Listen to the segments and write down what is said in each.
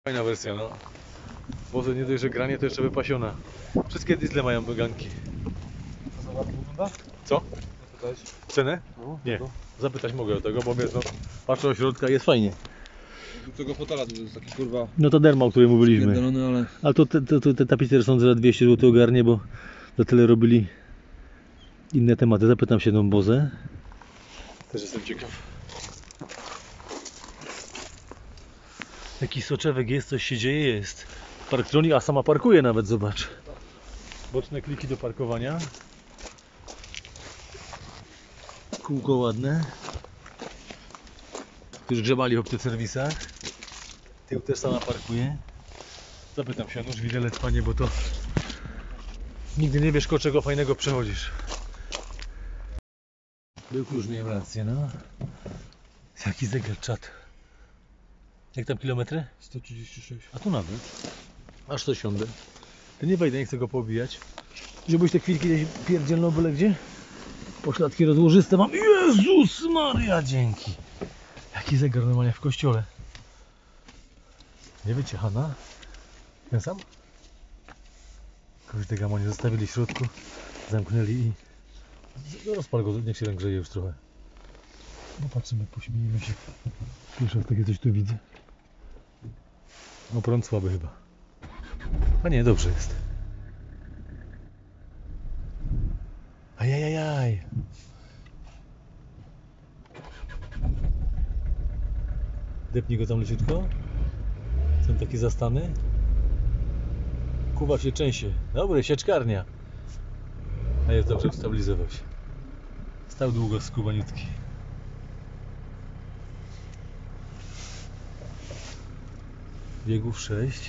Fajna wersja, no. Może nie dość, że granie, to jeszcze wypasiona. Wszystkie diesle mają wyganki. To za ładnie wygląda? Co? Zapytać? Cenę? No, Nie. tego. Zapytać mogę o tego, bo wiesz, no, patrzę o środka, jest fajnie. Do tego fotela to jest taki kurwa No to derma, o którym mówiliśmy. pierdolony, ale... Ale to te tapicery są za 200 zł ogarnie, bo za tyle robili inne tematy. Zapytam się tą Bozę. Też jestem ciekaw. Jakiś soczewek jest, coś się dzieje, jest. Parktronic, a sama parkuje nawet, zobacz. Boczne kliki do parkowania. Kółko ładne. Już grzebali w optyserwisach. Tył też sama parkuje. Zapytam się, nóż widelec, panie, bo to nigdy nie wiesz, koło czego fajnego przechodzisz. Był już, miałem rację, no. Jaki zegar, czat. Jak tam kilometry? 136. A tu nawet. Aż to siądę. To nie wejdę, nie chcę go poobijać. Żebyś te chwilki gdzieś pierdzielną byle gdzie. Pośladki rozłożyste mam. Jezus Maria, dzięki. Jaki zegar normalnie w kościole. Nie wiecie, Hanna? Ten sam? Kogoś tego nie zostawili w środku. Zamknęli i... Rozpal go, niech się grzeje już trochę. No patrzymy, pośmiejmy się. Pierwszy raz takie coś tu widzę. No prąd słaby chyba. A nie, dobrze jest. Ajajajaj. Depnij go tam leciutko. Są takie zastany. Kuwa się częściej. Dobry, sieczkarnia. A jest dobrze, stabilizował się. Stał długo skubaniutki. Biegów 6.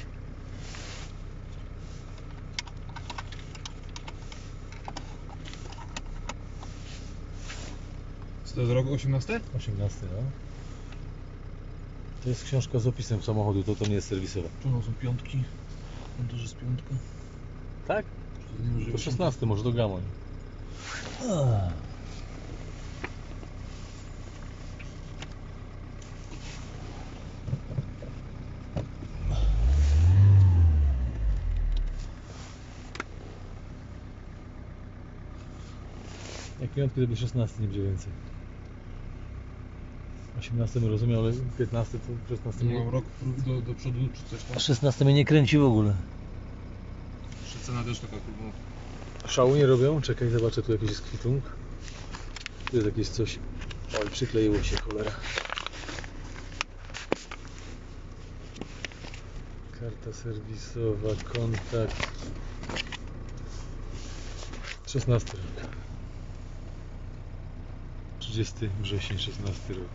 Co to jest rok 18? 18, no. To jest książka z opisem samochodu, to nie jest serwisowe. Tu są piątki. On też jest piątka. Tak? To 16 może do Gamoń. Jak piątki to by 16, nie będzie więcej. 18 rozumiem, ale 15 to 16 Nie mam rok do przodu czy coś tam. 16 mnie nie kręci w ogóle. Jeszcze cena też taka kurwa. Szału nie robią? Czekaj, zobaczę, tu jakiś jest kwitung. Tu jest jakieś coś. Oj, przykleiło się, cholera. Karta serwisowa, kontakt. 16 rok. 30 wrzesień, 16 rok.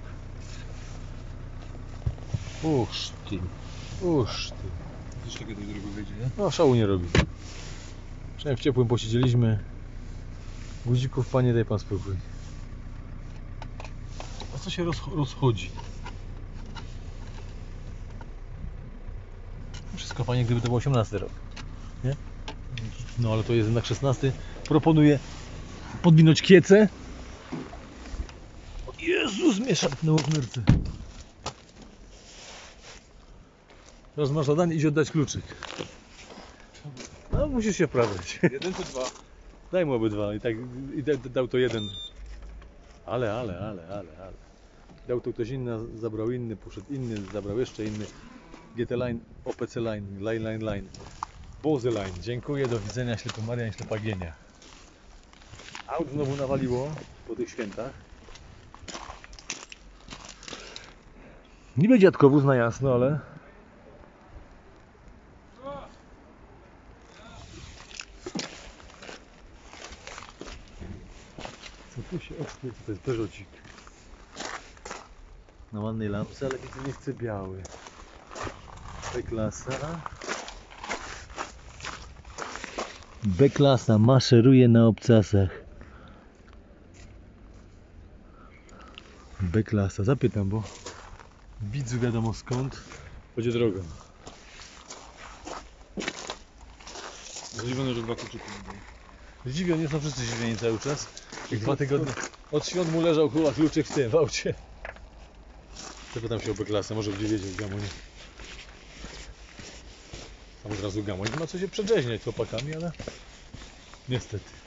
Uż ty. Też takie do drugiego wyjdzie, nie? No, szału nie robi. Przynajmniej w ciepłym posiedzieliśmy. Guzików, panie, daj pan spokój. A co się rozchodzi? Wszystko fajnie, gdyby to był 18 rok. Nie? No ale to jest jednak 16. Proponuję podwinąć kiecę. O Jezus, mnie szarpnęło w nyrce. Teraz masz zadanie, idź oddać kluczyk. No musisz się wprawiać. Jeden czy dwa? Daj mu obydwa i tak dał to jeden. Ale. Dał to ktoś inny, zabrał inny, poszedł inny, zabrał jeszcze inny. GT Line, OPC Line, Line. Bozy Line. Dziękuję, do widzenia, ślepa Maria, ślepa Gienia. Aut znowu nawaliło po tych świętach. Niby dziadkowóz na jasno, ale... Co tu się odkryje? To jest Peugeotik. Na ładnej lampce, ale widzę, nie chcę biały. B-klasa. B-klasa maszeruje na obcasach. B-klasa, zapytam, bo widzu wiadomo skąd będzie drogą. Zdziwiony, że dwa kluczyki. Zdziwieni są wszyscy zdziwieni cały czas. Jak 2 tygodnie od świąt mu leżał chyba kluczyk w tym, w aucie. Zapytam się o B-klasę, może gdzie wiedzieć w Gamonie. A od razu gamoń, nie ma co się przedrzeźniać z chłopakami, ale niestety.